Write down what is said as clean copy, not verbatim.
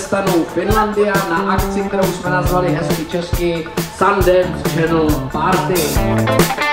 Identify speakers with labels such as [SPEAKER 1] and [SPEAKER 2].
[SPEAKER 1] Kazachstanu Finlandia na akci, kterou jsme nazvali hezky česky Sundance Channel Party.